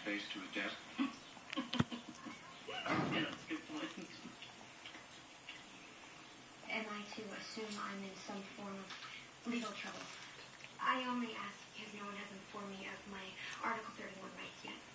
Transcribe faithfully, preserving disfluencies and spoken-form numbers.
face to his desk. That's a good point. Am I to assume I'm in some form of legal trouble? I only ask because no one has informed me of my Article thirty-one rights yet.